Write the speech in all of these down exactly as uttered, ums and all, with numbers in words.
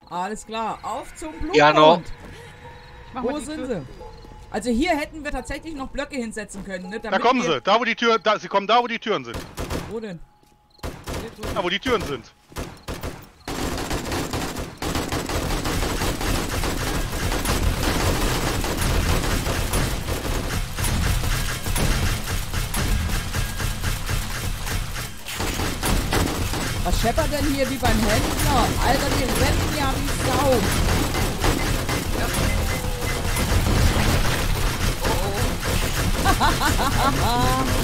Alles klar, auf zum Blumen. Ja, noch. Wo sind sie? Also hier hätten wir tatsächlich noch Blöcke hinsetzen können, ne? Da kommen sie, da wo die Tür, da, sie kommen da, wo die Türen sind. Wo denn? Da, wo die Türen sind. Was scheppert denn hier wie beim Händler? Alter, die rennen ja wie Sau. Ja. Oh, oh.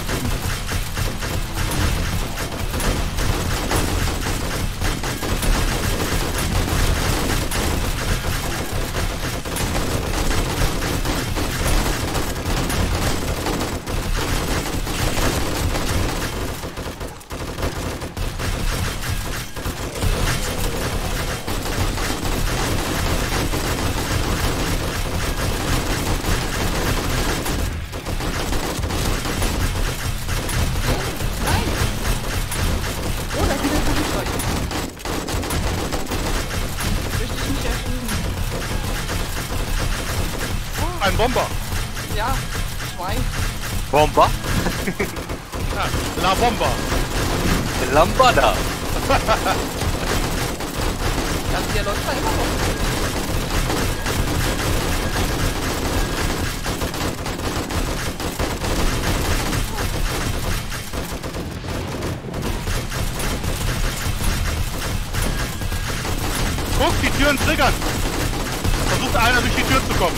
Ein Bomber. Ja, zwei. Bomber? Ja, La Bomba. Lambada. Also der läuft da immer noch. Guck, die Türen triggern. Versucht einer durch die Tür zu kommen.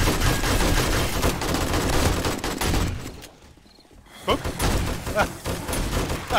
Guck. Ah. Ah.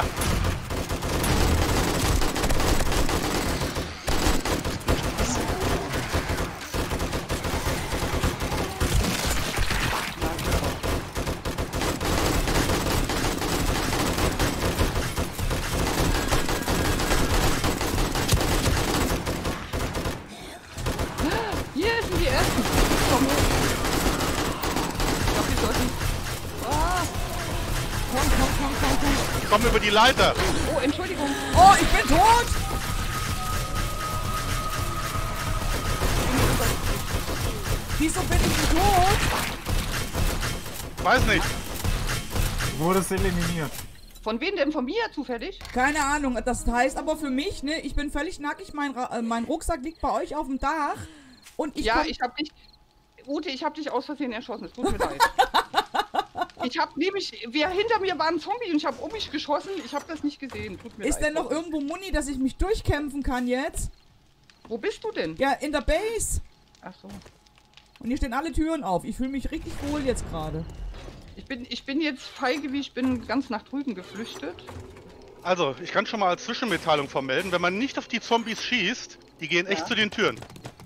Hier sind die ersten. Komm hoch. Ich glaube, die sollten. Ah. Komm, komm, komm, komm, komm. Ich komme über die Leiter. Oh, Entschuldigung. Oh, ich bin tot! Wieso bin ich denn tot? Weiß nicht. Du wurdest eliminiert. Von wem denn? Von mir zufällig? Keine Ahnung, das heißt aber für mich, ne, ich bin völlig nackig, mein, Ra äh, mein Rucksack liegt bei euch auf dem Dach und ich Ja, komm- ich hab dich. Ute, ich hab dich aus Versehen erschossen. Es tut mir leid. Ich hab nämlich. Wer hinter mir war ein Zombie und ich hab um mich geschossen. Ich hab das nicht gesehen. Tut mir Ist leid. denn noch irgendwo Muni, dass ich mich durchkämpfen kann jetzt? Wo bist du denn? Ja, in der Base. Ach so. Und hier stehen alle Türen auf. Ich fühle mich richtig wohl jetzt gerade. Ich bin, ich bin jetzt feige, wie ich bin ganz nach drüben geflüchtet. Also, ich kann schon mal als Zwischenmitteilung vermelden, wenn man nicht auf die Zombies schießt, die gehen echt Ja. zu den Türen.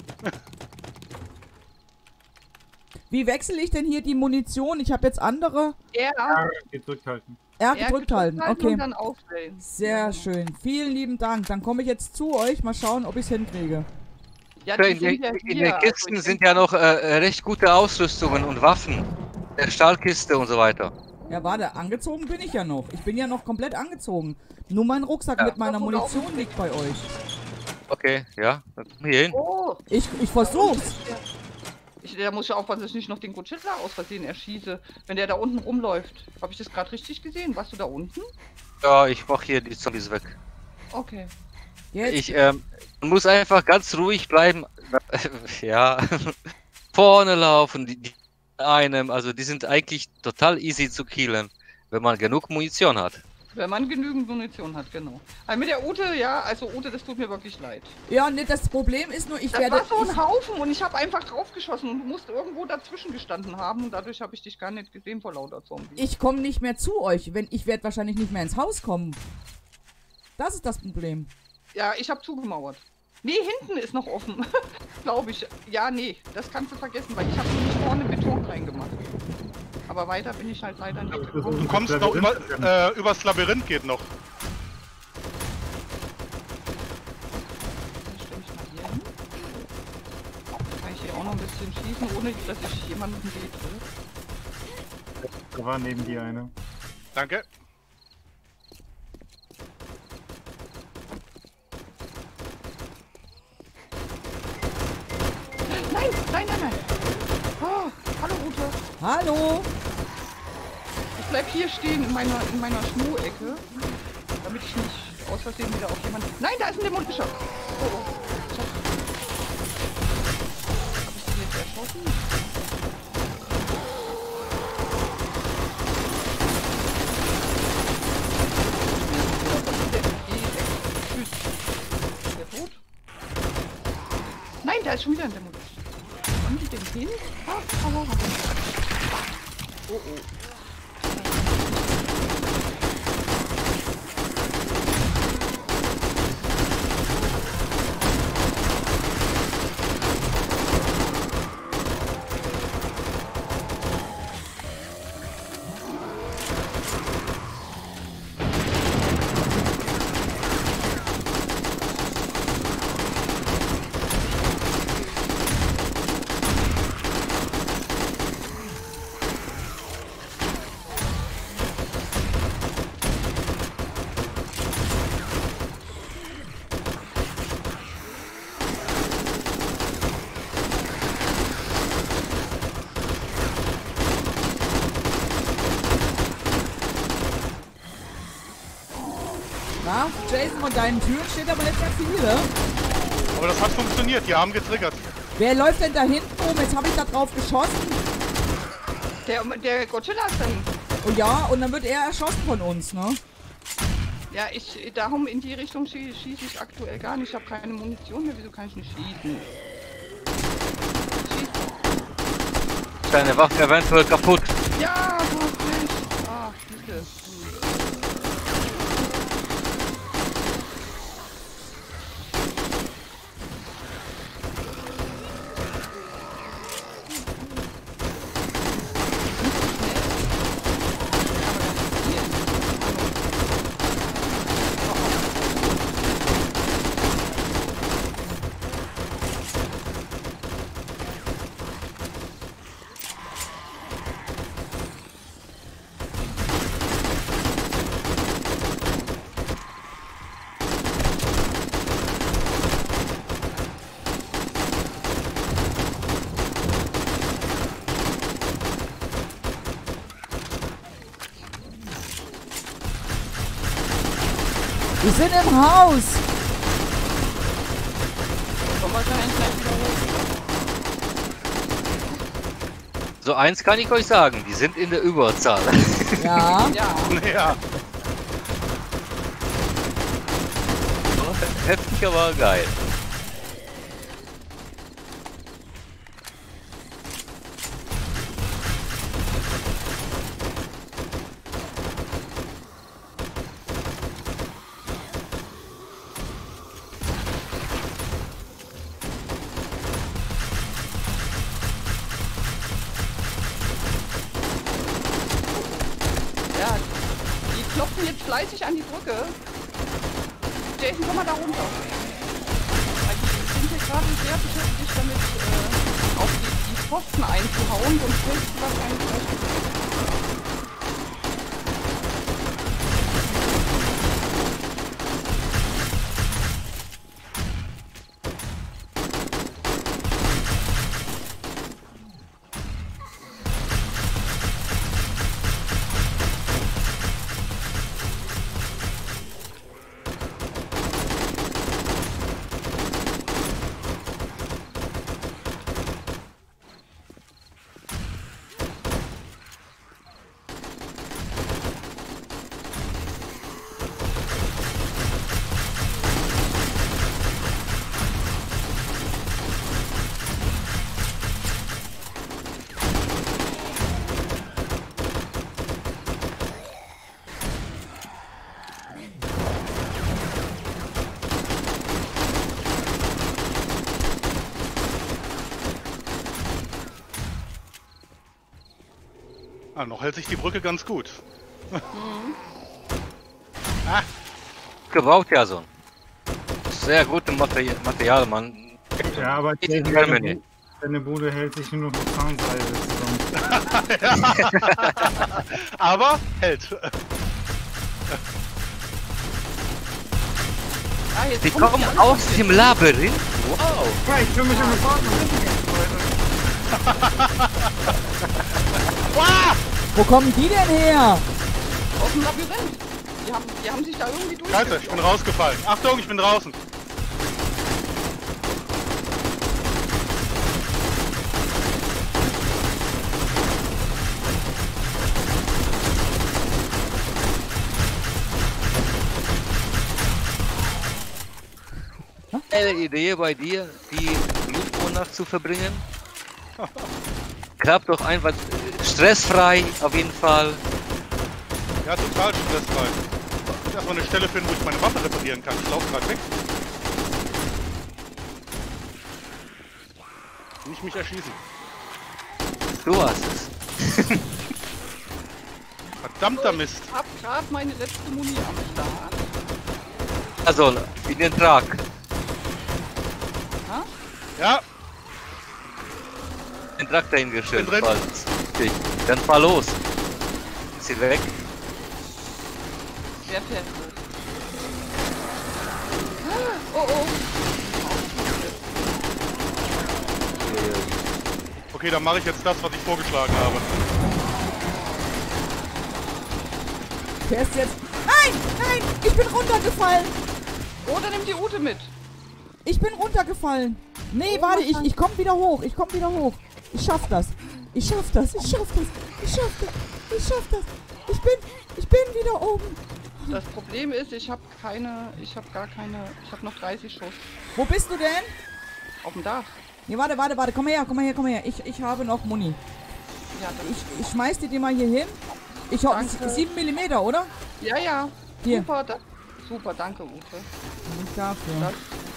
Wie wechsle ich denn hier die Munition? Ich habe jetzt andere. Er, R gedrückt halten. R er gedrückt halten. und Okay. dann auswählen. Sehr Ja. schön. Vielen lieben Dank. Dann komme ich jetzt zu euch. Mal schauen, ob ich es hinkriege. Ja, die In, sind den- ja in hier. den Kisten Also ich sind denk- ja noch äh, recht gute Ausrüstungen und Waffen. Der Stahlkiste und so weiter. Ja, warte. Angezogen bin ich ja noch. Ich bin ja noch komplett angezogen. Nur mein Rucksack Ja. mit meiner Ja, oder auch- Munition liegt bei euch. Okay, ja, dann komm hier hin. Oh, Ich, ich versuch's. ich, der muss ja aufpassen, dass ich nicht noch den Godzilla aus Versehen erschieße, wenn der da unten rumläuft. Habe ich das gerade richtig gesehen? Warst du da unten? Ja, ich mach hier die Zombies weg. Okay. Jetzt. Ich ähm, man muss einfach ganz ruhig bleiben. Ja, vorne laufen, die, die einem, also die sind eigentlich total easy zu killen, wenn man genug Munition hat. Wenn man genügend Munition hat, genau. Aber mit der Ute, ja, also Ute, das tut mir wirklich leid. Ja, ne, das Problem ist nur, ich Das werde. war so ich, ein Haufen und ich habe einfach draufgeschossen und du musst irgendwo dazwischen gestanden haben und dadurch habe ich dich gar nicht gesehen vor lauter Zombies. ich komme nicht mehr zu euch. Wenn, ich werde wahrscheinlich nicht mehr ins Haus kommen. Das ist das Problem. Ja, ich habe zugemauert. Nee, hinten ist noch offen. Glaube ich. Ja, nee, das kannst du vergessen, weil ich habe nämlich vorne Beton reingemacht. Aber weiter bin ich halt leider nicht Ja, gekommen. Du kommst noch über, äh, übers Labyrinth geht noch. Dann stelle ich mal hier hin. Kann ich hier auch noch ein bisschen schießen, ohne dass ich jemanden sehe. Da war neben dir eine. Danke. nein, nein, nein. Oh, hallo Ute. Hallo. Ich bleib hier stehen in meiner, in meiner Schmuecke, damit ich nicht aus Versehen wieder auf jemanden... Nein, da ist ein Dämonischer. Oh, oh. Ich hab... Hab ich den jetzt erschossen? Ist der tot? Nein, da ist schon wieder ein Dämon. Haben die den hin? Ah, ah, ah. Oh, oh. Na, Jason, von deinen Türen steht aber nicht mehr viele. Aber das hat funktioniert, die haben getriggert. Wer läuft denn da hinten rum? Jetzt habe ich da drauf geschossen. Der, der Godzilla ist dann... Oh ja, und dann wird er erschossen von uns, ne? Ja, ich, darum in die Richtung schie schieße ich aktuell gar nicht. Ich habe keine Munition mehr. Wieso kann ich nicht schießen? Schieß. Deine Waffe eventuell kaputt. Ja, du hast recht. Ah, bitte. Wir sind im Haus. Komm mal gleich wieder hoch. So eins kann ich euch sagen, die sind in der Überzahl. Ja. Ja. Ja. Heftig, aber geil. Ja, die klopfen jetzt fleißig an die Brücke. Jason, komm mal da runter. Weil die sind hier gerade sehr beschäftigt damit, äh, auf die, die Pfosten einzuhauen und fällt was eigentlich. Ah, noch hält sich die Brücke ganz gut. Gebraucht ja so. Sehr gute Material, Material Mann. Ja, aber Ich deine, kann mir nicht. deine Bude hält sich nur noch mit Zahnseide zusammen. Aber hält. Ah, jetzt Die kommen kommen alle aus von dem Labyrinth. Wow. Ja, ich will mich um den Partner Wo kommen die denn her? aus dem Labyrinth. Die haben, die haben sich da irgendwie durch. Scheiße, ich bin rausgefallen. Achtung, ich bin draußen. Eine Idee bei dir, die Blutmonat zu verbringen? Klappt doch einfach stressfrei auf jeden Fall. Ja, total stressfrei. Ich muss erstmal eine Stelle finden, wo ich meine Waffe reparieren kann. Ich laufe gerade weg. Nicht mich erschießen. Du hast es. Verdammter Mist. Ich hab grad meine letzte Muni am Start. Also, in den Trag. Ja, Den Trag dahingestellt. Bin drin. falls- Okay. Dann fahr los. Ist sie weg? Wer fährt los? Oh oh. okay, dann mache ich jetzt das, was ich vorgeschlagen habe. Fährst jetzt... Nein, nein, ich bin runtergefallen. Oh, dann nimm die Ute mit. Ich bin runtergefallen. Nee, Oh, warte, was ich, dann? ich komm wieder hoch. Ich komm wieder hoch. Ich schaff das. Ich schaff das. Ich schaff das. Ich schaff das. Ich schaff das. Ich bin, ich bin wieder oben. Das Problem ist, ich habe keine, ich habe gar keine, ich habe noch dreißig Schuss Wo bist du denn? auf dem Dach. Nee, warte, warte, warte. Komm her, komm her, komm her. Ich, ich habe noch Muni. Ja, dann Ich, ich schmeiß dir die mal hier hin. Ich hoffe, Danke. sieben Millimeter, oder? ja, ja. Hier. Super, da, super, danke Ute. Nicht dafür. Das,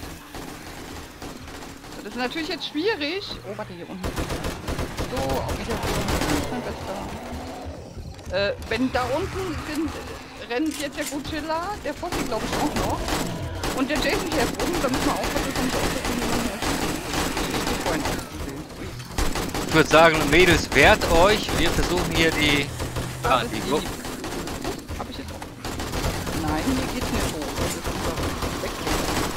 das ist natürlich jetzt schwierig. Oh, warte, hier unten. So, auf Wiedersehen. Mein Bester. Äh, wenn da unten sind, rennt jetzt der Godzilla, der Fossi glaube ich auch noch. Und der Jason fährt rum, da müssen wir aufpassen, dass wir nicht aufpassen, jemanden erschießen. Ich bin vorhin ausgesehen. Ich würde sagen, Mädels, wehrt euch. Wir versuchen hier die... Ah, Das die ist Go die- Hab ich jetzt auch. Nein, hier geht's nicht hoch. Das ist unser Wechsel.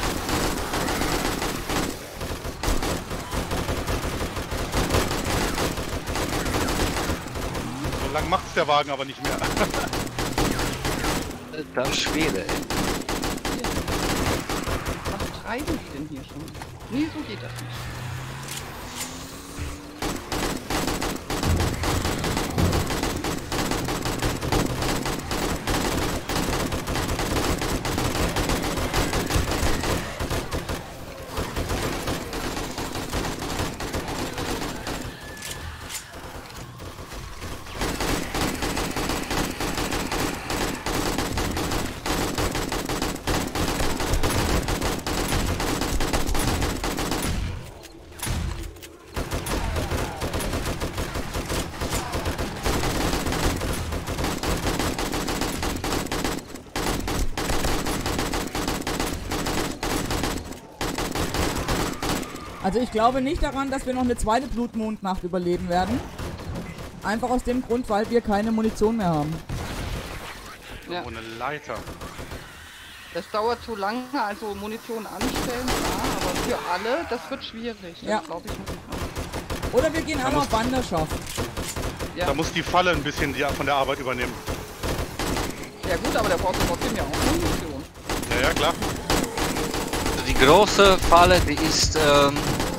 So lang macht's der Wagen aber nicht mehr. Das Schwede, ey. Was treiben die denn hier schon? Nee, so geht das nicht. Also ich glaube nicht daran, dass wir noch eine zweite Blutmondnacht überleben werden. Einfach aus dem Grund, weil wir keine Munition mehr haben. Ja. Oh, eine Leiter. Das dauert zu lange, also Munition anstellen, ja, aber für alle, das wird schwierig. Das Ja. glaube ich nicht. Oder wir gehen alle muss- auf Wanderschaft. Ja. Da muss die Falle ein bisschen die von der Arbeit übernehmen. ja gut, aber der braucht trotzdem ja auch Munition. Ja, ja, klar. Die große Falle, die ist... Ähm,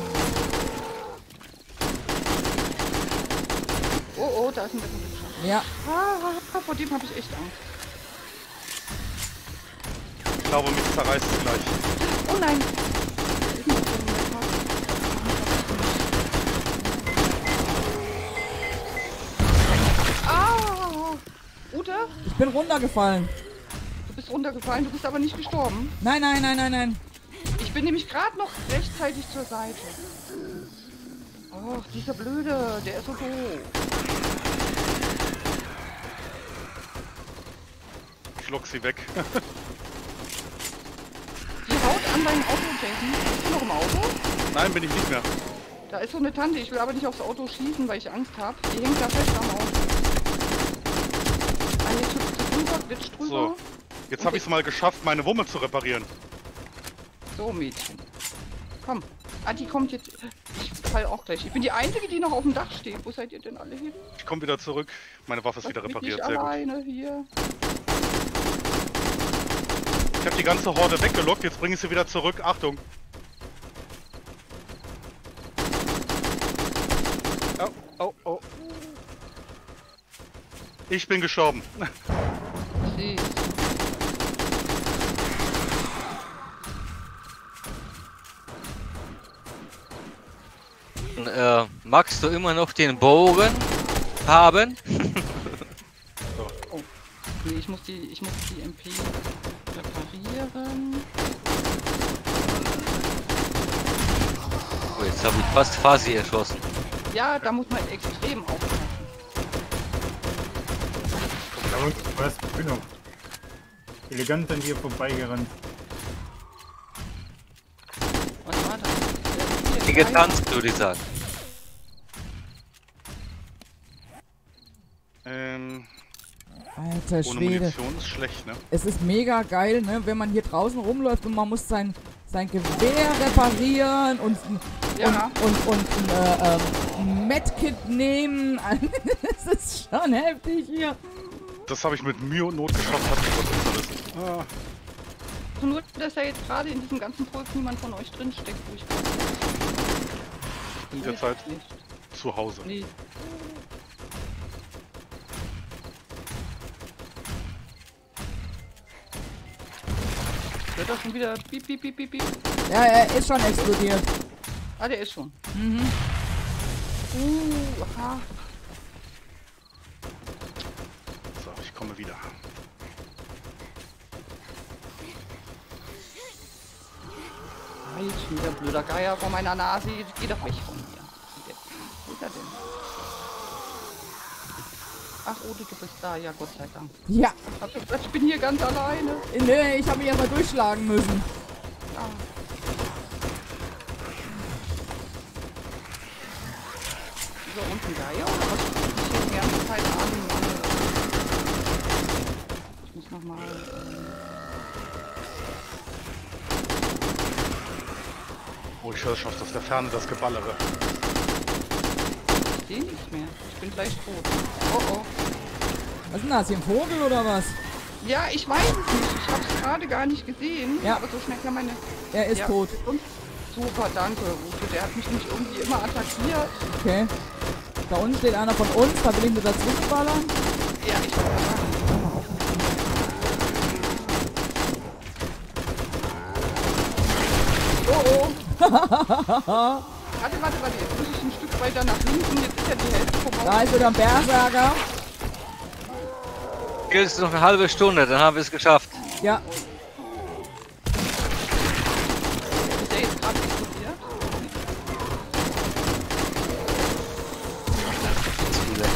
Oh, oh, da ist ein Bettenschaft. Ja, Ah, vor dem habe ich echt Angst. Ich glaube, mich zerreißt es gleich. Oh nein! Da ist ein Bettenschaft. Ah! Ute, ich bin runtergefallen. du bist runtergefallen, du bist aber nicht gestorben. Nein, nein, nein, nein, nein. Ich bin nämlich gerade noch rechtzeitig zur Seite. Oh, dieser Blöde, der ist so doof. Ich lock sie weg. Die haut an deinem Auto, Jason. Bist du noch im Auto? Nein, bin ich nicht mehr. Da ist so eine Tante, ich will aber nicht aufs Auto schießen, weil ich Angst habe. Die hängt da fest am Auto. Ah, jetzt hüpft sie drüber, glitscht drüber. So. Jetzt habe ich es mal geschafft, meine Wumme zu reparieren. So, Mädchen. Komm. Ah, die kommt jetzt. Ich fall auch gleich. Ich bin die Einzige, die noch auf dem Dach steht. Wo seid ihr denn alle hin? Ich komme wieder zurück. Meine Waffe ist wieder Lass mich repariert. nicht Sehr gut. alleine hier. Ich habe die ganze Horde weggelockt. Jetzt bringe ich sie wieder zurück. Achtung. Oh, oh, oh. Ich bin gestorben. Sie. Äh, magst du immer noch den Bogen haben? Oh. Nee, ich muss die, ich muss die M P reparieren. Oh, jetzt habe ich fast Fasi erschossen. Ja, da muss man extrem aufpassen. Aber was? Ich bin noch elegant an dir vorbeigerannt. Was war das? Hier, Wie getanzt, würde ich sagen. Ähm, Alter ohne Schwede. Munition ist schlecht, ne? Es ist mega geil, ne, wenn man hier draußen rumläuft und man muss sein, sein Gewehr reparieren und, Ja. und, und, und ein äh, ähm, Medkit nehmen. Das ist schon heftig hier. Das habe ich mit Mühe und Not geschafft. Hat mich was zerrissen. Ah, Nur, dass ja jetzt gerade in diesem ganzen Pulk niemand von euch drin steckt, wo ich in der Zeit nicht. zu Hause. Nee. Wird das schon wieder piep, piep, piep, piep, piep. Ja, er ist schon explodiert. Ah, der ist schon. Mhm. Uh, aha. So, ich komme wieder. Halt, wieder blöder Geier vor meiner Nase. Geh doch weg von mir. Wo ist er denn? Ach, Ode, du bist da. Ja, Gott sei Dank. Ja, Also, ich bin hier ganz alleine. nee, ich habe mich erstmal durchschlagen müssen. Ah. So, und ein Geier? Oder was guckt mich hier die ganze Zeit an? Ich muss nochmal... Oh, ich höre schon aus der Ferne das Geballere. Ich sehe nichts mehr. Ich bin gleich tot. Oh, oh. Was ist denn das, hier ein Vogel oder was? Ja, ich weiß es nicht. Ich habe es gerade gar nicht gesehen. Ja. Aber so schnell kann meine... Er ist Ja. tot. Und super, danke, Ute. Der hat mich nicht irgendwie immer attackiert. Okay. Da unten steht einer von uns, da will ich nur dazwischen ballern. Ja, ich wollte sagen. Oh, oh. Warte, warte, warte. Jetzt muss ich ein Stück weiter nach links und jetzt ist ja die Hälfte vorbei. Da ist wieder ein Berserker. Gilt noch eine halbe Stunde, dann haben wir es geschafft. Ja, Ist der jetzt gerade explodiert? Zu viele.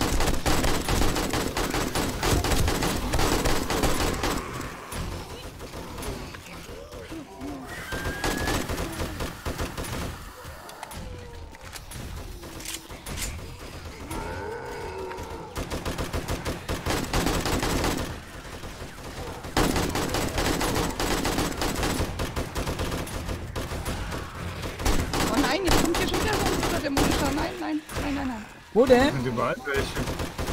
Oh nein, jetzt kommt hier schon wieder so ein guter dämonischer. Nein, nein, nein, nein, nein. wo denn? Wir sind überall welche.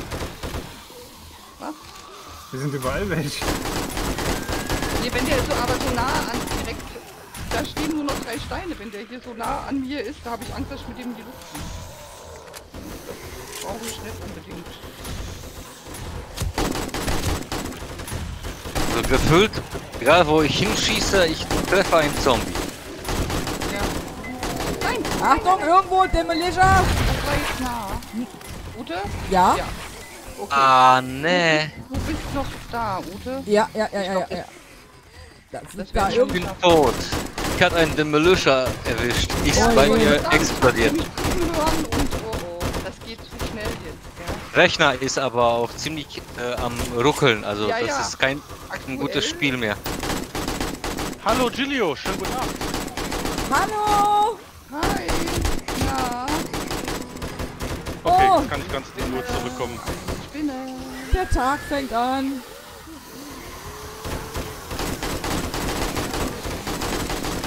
Was? Wir sind überall welche. Nee, wenn der so aber so nah an direkt. Da stehen nur noch drei Steine. Wenn der hier so nah an mir ist, da habe ich Angst, dass ich mit dem in die Luft fliege. Das brauche ich nicht unbedingt. Also gefühlt, egal wo ich hinschieße, ich treffe einen Zombie. Ja. Nein! Achtung, irgendwo, Demolition! Das war jetzt nah. Ute? Ja? Ja. Okay. Ah, nee. Du bist noch da, Ute. Ja, ja, ja, ja, ja. ja. Das Das ist da wird Ich irgendwo. bin tot. Ich hatte einen Demolisher erwischt. Ist Oh, bei je. mir Verdammt, explodiert. ich hab mich hören und oh, oh, das geht zu schnell jetzt. Ja. Rechner ist aber auch ziemlich äh, am Ruckeln. Also Ja, das ja. ist kein Aktuell. ein gutes Spiel mehr. Hallo Gilio, schönen guten Abend. Hallo! Hi. Na, Okay, Oh. jetzt kann ich ganz in Ruhe zurückkommen. Spinne. Der Tag fängt an.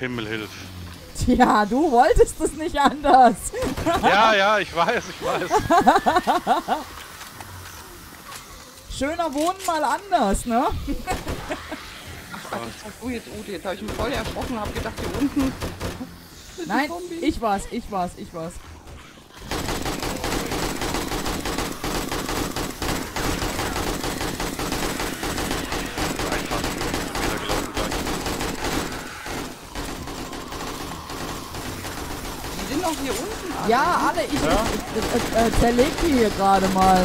Himmel hilf. Tja, du wolltest es nicht anders. Ja, ja, ich weiß, ich weiß. Schöner Wohnen mal anders, ne? Ach, das war du jetzt, Ute. Jetzt habe ich mich voll erschrocken, habe gedacht, hier unten. sind Nein, Zombies. ich war's, ich war's, ich war's. Einfach wieder gelaufen gleich. Die sind noch hier unten. alle. Ja, alle, ich, Ja. ich, ich äh, zerleg die hier gerade mal.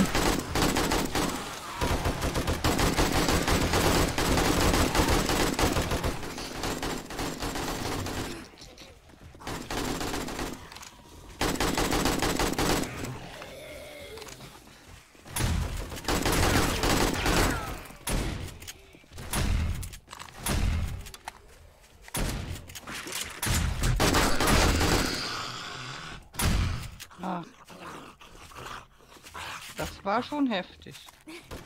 Ah. Das war schon heftig.